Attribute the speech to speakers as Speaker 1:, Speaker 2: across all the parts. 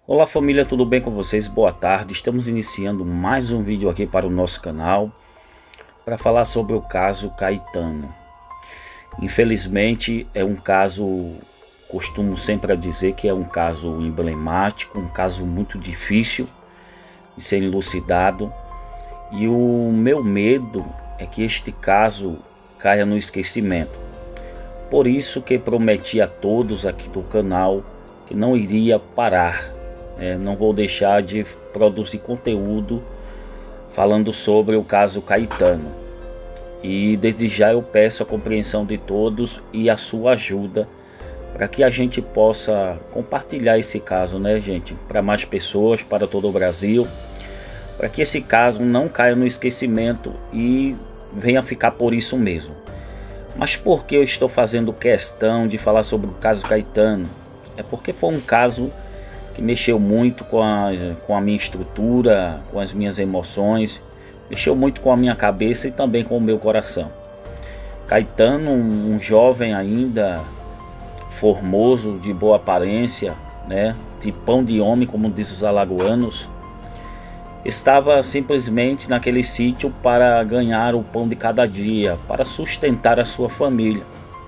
Speaker 1: Olá família, tudo bem com vocês? Boa tarde, estamos iniciando mais um vídeo aqui para o nosso canal para falar sobre o caso Caetano. Infelizmente é um caso, costumo sempre dizer que é um caso emblemático, um caso muito difícil de ser elucidado, e o meu medo é que este caso caia no esquecimento. Por isso que prometi a todos aqui do canal que não iria parar. Não vou deixar de produzir conteúdo falando sobre o caso Caetano. E desde já eu peço a compreensão de todos e a sua ajuda para que a gente possa compartilhar esse caso, né, gente, para mais pessoas, para todo o Brasil, para que esse caso não caia no esquecimento e venha ficar por isso mesmo. Mas por que eu estou fazendo questão de falar sobre o caso Caetano? É porque foi um caso que mexeu muito com a minha estrutura, com as minhas emoções, mexeu muito com a minha cabeça e também com o meu coração. Caetano, um jovem ainda formoso, de boa aparência, né, tipão de homem, como diz os alagoanos, estava simplesmente naquele sítio para ganhar o pão de cada dia, para sustentar a sua família.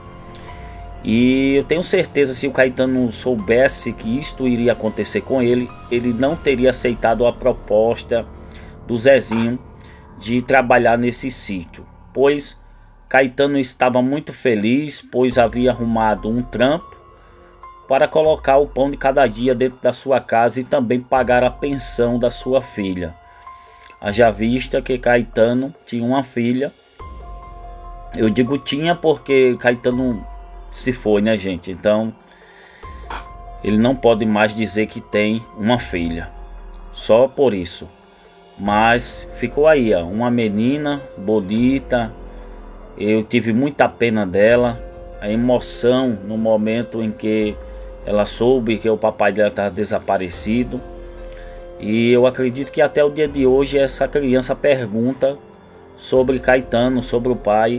Speaker 1: E eu tenho certeza, se o Caetano soubesse que isto iria acontecer com ele, ele não teria aceitado a proposta do Zezinho de trabalhar nesse sítio, pois Caetano estava muito feliz, pois havia arrumado um trampo para colocar o pão de cada dia dentro da sua casa e também pagar a pensão da sua filha. Haja vista que Caetano tinha uma filha. Eu digo tinha porque Caetano se foi, né, gente? Então ele não pode mais dizer que tem uma filha, só por isso. Mas ficou aí, ó, uma menina bonita. Eu tive muita pena dela, a emoção no momento em que ela soube que o papai dela estava desaparecido. E eu acredito que até o dia de hoje essa criança pergunta sobre Caetano, sobre o pai.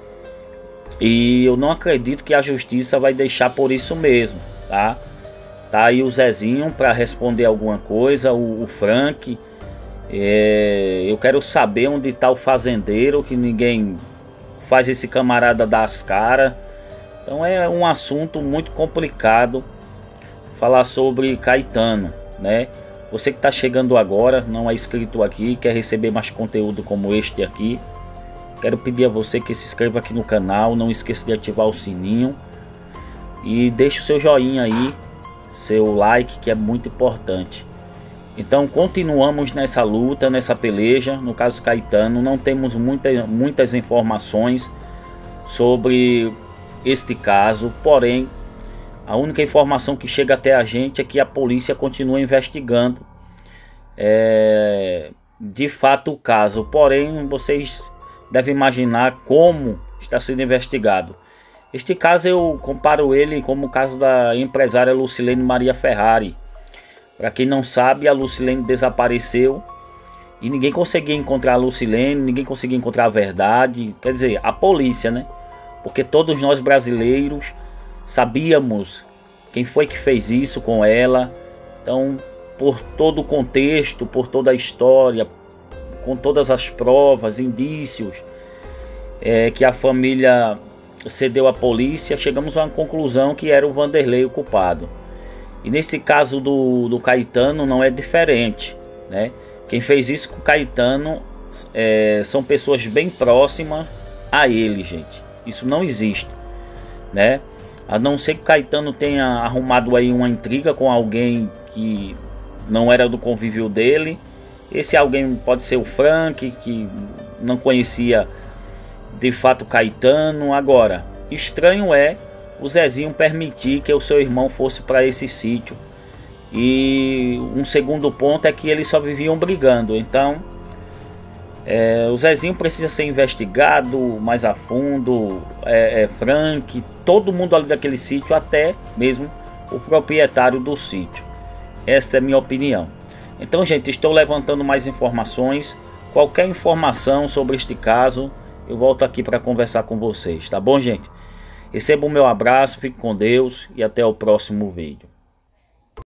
Speaker 1: E eu não acredito que a justiça vai deixar por isso mesmo, tá? Tá aí o Zezinho para responder alguma coisa, o Frank. Eu quero saber onde está o fazendeiro, que ninguém faz esse camarada dar as caras. Então é um assunto muito complicado falar sobre Caetano, né? Você que está chegando agora, não é inscrito aqui, quer receber mais conteúdo como este aqui, quero pedir a você que se inscreva aqui no canal, não esqueça de ativar o sininho e deixe o seu joinha aí, seu like, que é muito importante. Então continuamos nessa luta, nessa peleja. No caso Caetano, não temos muitas informações sobre este caso, porém a única informação que chega até a gente é que a polícia continua investigando de fato o caso. Porém, vocês devem imaginar como está sendo investigado. Este caso eu comparo ele como o caso da empresária Lucilene Maria Ferrari. Para quem não sabe, a Lucilene desapareceu e ninguém conseguia encontrar a Lucilene, ninguém conseguia encontrar a verdade. Quer dizer, a polícia, né? Porque todos nós brasileiros sabíamos quem foi que fez isso com ela. Então, por todo o contexto, por toda a história, com todas as provas, indícios que a família cedeu à polícia, chegamos a uma conclusão que era o Vanderlei o culpado. E nesse caso do Caetano não é diferente, né? Quem fez isso com o Caetano são pessoas bem próximas a ele, gente. Isso não existe, né? A não ser que o Caetano tenha arrumado aí uma intriga com alguém que não era do convívio dele. Esse alguém pode ser o Frank, que não conhecia de fato Caetano. Agora, estranho é o Zezinho permitir que o seu irmão fosse para esse sítio. E um segundo ponto é que eles só viviam brigando. Então o Zezinho precisa ser investigado mais a fundo. Frank, todo mundo ali daquele sítio, até mesmo o proprietário do sítio. Esta é a minha opinião. Então, gente, estou levantando mais informações. Qualquer informação sobre este caso, eu volto aqui para conversar com vocês, tá bom, gente? Receba o meu abraço, fique com Deus e até o próximo vídeo.